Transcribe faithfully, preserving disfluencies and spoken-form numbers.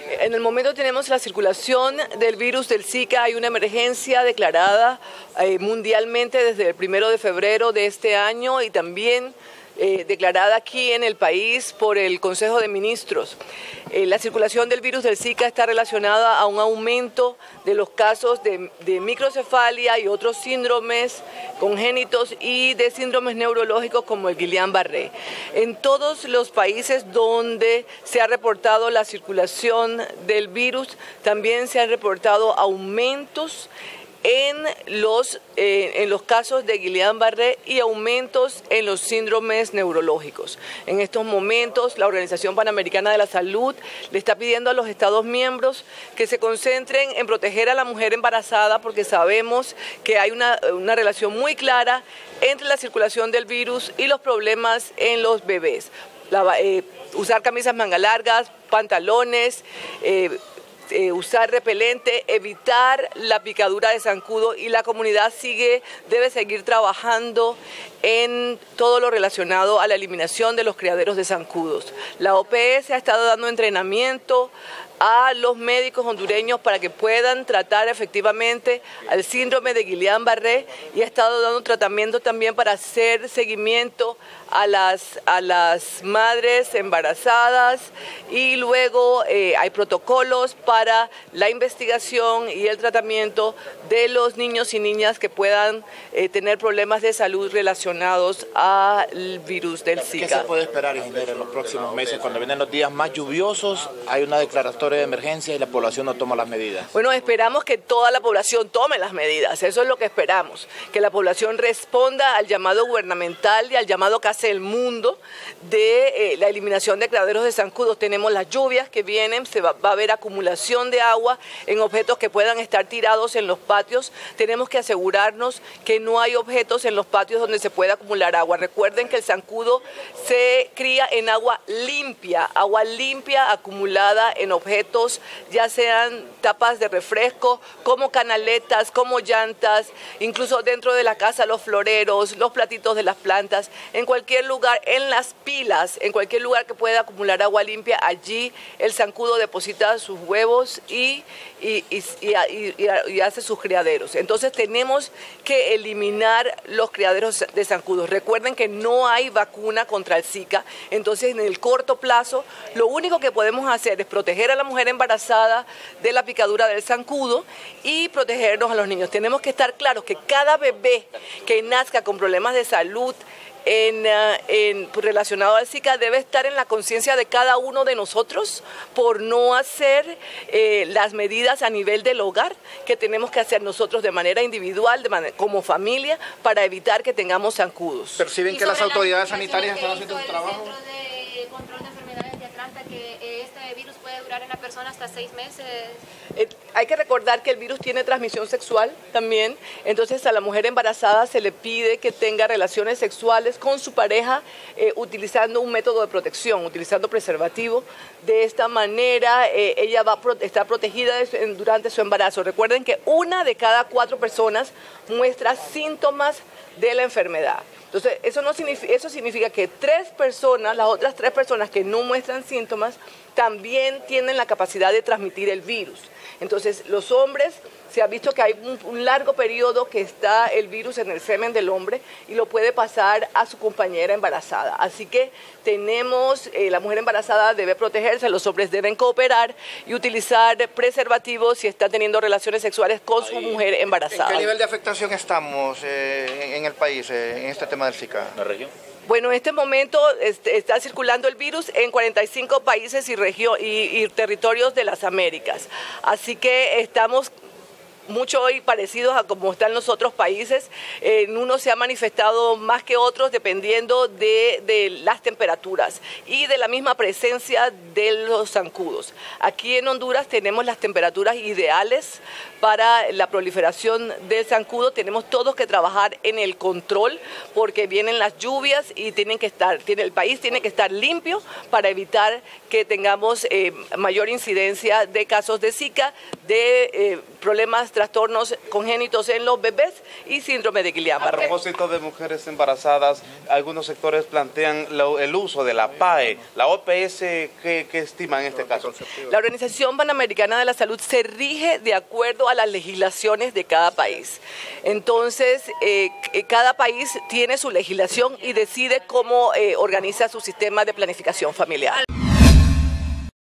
En el momento tenemos la circulación del virus del Zika, hay una emergencia declarada eh, mundialmente desde el primero de febrero de este año y también eh, declarada aquí en el país por el Consejo de Ministros. Eh, la circulación del virus del Zika está relacionada a un aumento de los casos de, de microcefalia y otros síndromes congénitos y de síndromes neurológicos como el Guillain-Barré. En todos los países donde se ha reportado la circulación del virus, también se han reportado aumentos en los, eh, en los casos de Guillain-Barré y aumentos en los síndromes neurológicos. En estos momentos, la Organización Panamericana de la Salud le está pidiendo a los Estados miembros que se concentren en proteger a la mujer embarazada, porque sabemos que hay una, una relación muy clara entre la circulación del virus y los problemas en los bebés. La, eh, usar camisas manga largas, pantalones, eh, Eh, usar repelente, evitar la picadura de zancudo, y la comunidad sigue, debe seguir trabajando en todo lo relacionado a la eliminación de los criaderos de zancudos. La O P S ha estado dando entrenamiento a los médicos hondureños para que puedan tratar efectivamente al síndrome de Guillain-Barré, y ha estado dando tratamiento también para hacer seguimiento a las, a las madres embarazadas, y luego eh, hay protocolos para la investigación y el tratamiento de los niños y niñas que puedan eh, tener problemas de salud relacionados al virus del Zika. ¿Qué se puede esperar, ingeniero, en los próximos meses? Cuando vienen los días más lluviosos, hay una declaratoria de emergencia y la población no toma las medidas. Bueno, esperamos que toda la población tome las medidas, eso es lo que esperamos, que la población responda al llamado gubernamental y al llamado que hace el mundo de eh, la eliminación de criaderos de zancudos. Tenemos las lluvias que vienen, se va, va a haber acumulación de agua en objetos que puedan estar tirados en los patios. Tenemos que asegurarnos que no hay objetos en los patios donde se pueda acumular agua. Recuerden que el zancudo se cría en agua limpia, agua limpia acumulada en objetos, ya sean tapas de refresco, como canaletas, como llantas, incluso dentro de la casa los floreros, los platitos de las plantas, en cualquier lugar, en las pilas, en cualquier lugar que pueda acumular agua limpia, allí el zancudo deposita sus huevos y, y, y, y, y, y hace sus criaderos. Entonces tenemos que eliminar los criaderos de zancudos. Recuerden que no hay vacuna contra el Zika, entonces en el corto plazo lo único que podemos hacer es proteger a la mujer embarazada de la picadura del zancudo y protegernos a los niños. Tenemos que estar claros que cada bebé que nazca con problemas de salud En, uh, en, relacionado al Zika debe estar en la conciencia de cada uno de nosotros por no hacer eh, las medidas a nivel del hogar que tenemos que hacer nosotros de manera individual, de manera, como familia, para evitar que tengamos zancudos. ¿Perciben que las autoridades sanitarias están haciendo su trabajo? El Centro de Control de Enfermedades de Atlanta, que este virus puede durar en la persona hasta seis meses. Eh, hay que recordar que el virus tiene transmisión sexual también, entonces a la mujer embarazada se le pide que tenga relaciones sexuales con su pareja eh, utilizando un método de protección, utilizando preservativo. De esta manera eh, ella va a pro estar protegida de, durante su embarazo. Recuerden que una de cada cuatro personas muestra síntomas de la enfermedad. Entonces, eso, no significa, eso significa que tres personas, las otras tres personas que no muestran síntomas, también tienen la capacidad de transmitir el virus. Entonces, los hombres, se ha visto que hay un, un largo periodo que está el virus en el semen del hombre y lo puede pasar a su compañera embarazada. Así que tenemos, eh, la mujer embarazada debe protegerse, los hombres deben cooperar y utilizar preservativos si está teniendo relaciones sexuales con su mujer embarazada. ¿En qué nivel de afectación estamos eh, en el país eh, en este tema del Zika? ¿La región? Bueno, en este momento este, está circulando el virus en cuarenta y cinco países y, regio- y, y territorios de las Américas. Así que estamos mucho hoy parecidos a como están los otros países. En eh, uno se ha manifestado más que otros dependiendo de, de las temperaturas y de la misma presencia de los zancudos. Aquí en Honduras tenemos las temperaturas ideales para la proliferación del zancudo. Tenemos todos que trabajar en el control porque vienen las lluvias y tienen que estar, tiene, el país tiene que estar limpio para evitar que tengamos eh, mayor incidencia de casos de Zika, de eh, problemas, trastornos congénitos en los bebés y síndrome de Guillain-Barré. A propósito de mujeres embarazadas, algunos sectores plantean lo, el uso de la P A E. ¿La O P S qué, qué estima en este caso? La Organización Panamericana de la Salud se rige de acuerdo a las legislaciones de cada país. Entonces, eh, cada país tiene su legislación y decide cómo eh, organiza su sistema de planificación familiar.